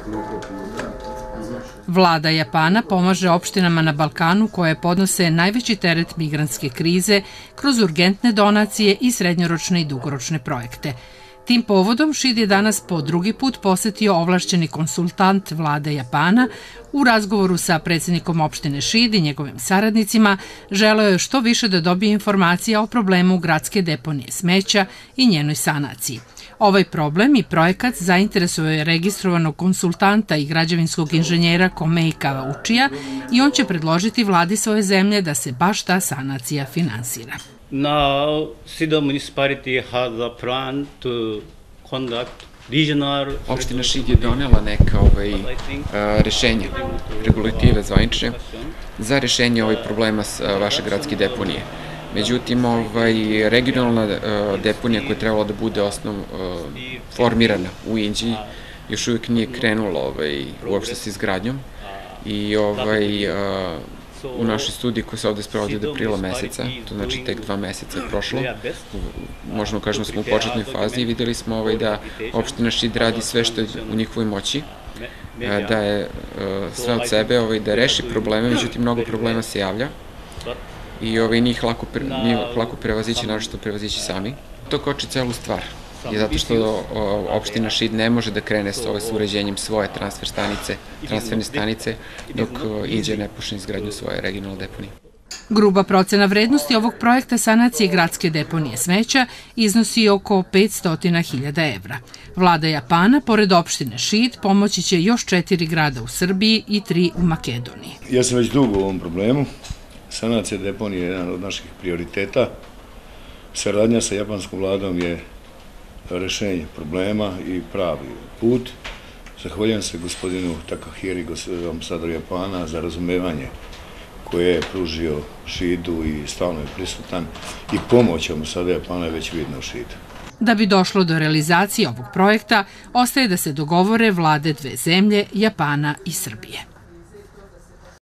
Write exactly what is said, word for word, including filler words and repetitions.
Vlada Japana pomaže opštinama na Balkanu koje podnose najveći teret migrantske krize kroz urgentne donacije i srednjoročne i dugoročne projekte. Tim povodom Šid je danas po drugi put posetio ovlašćeni konsultant Vlade Japana. U razgovoru sa predsjednikom opštine Šid i njegovim saradnicima želeo je što više da dobije informacija o problemu gradske deponije smeća i njenoj sanaciji. Ovaj problem i projekat zainteresovao je registrovanog konsultanta i građevinskog inženjera Komei Kawauchija i on će predložiti vladi svoje zemlje da se baš ta sanacija finansira. Now, Shid municipality has a plan to conduct regional... Opština Šid je donela neka ovaj, rešenja, regulative zvanične za rešenje ovih problema vaše gradske deponije. Međutim, ovaj, regionalna deponija koja je trebala da bude osnov formirana u Inđiji još uvijek nije krenula ovaj, uopšte sa izgradnjom i ovaj, u našoj studiji koja se ovde sprovodi od aprila meseca, to znači tek dva meseca je prošlo, možemo kažemo smo u početnoj fazi i videli smo ovaj, da opština Šid radi sve što je u njihovoj moći, da je sve od sebe ovaj, da reši probleme, međutim mnogo problema se javlja i ovaj, njih lako, nije lako prevazići, naročito prevazići sami. To koči celu stvar, je zato što opština Šid ne može da krene s ovaj uređenjem svoje transfer stanice, transferne stanice dok Inđija ne počne izgradnju svoje regionalne deponije. Gruba procena vrednosti ovog projekta sanacije gradske deponije smeća iznosi oko petsto hiljada evra. Vlada Japana, pored opštine Šid, pomoći će još četiri grada u Srbiji i tri u Makedoniji. Ja sam već dugo u ovom problemu. Sanacija deponije je jedan od naših prioriteta. Saradnja sa japanskom vladom je rešenje problema i pravi put. Zahvaljujem se gospodinu Takahiri, ambasadoru Japana, za razumevanje koje je pružio Šidu i stalno je prisutan i pomoć ambasade Japana je već vidna u Šidu. Da bi došlo do realizacije ovog projekta, ostaje da se dogovore vlade dve zemlje, Japana i Srbije.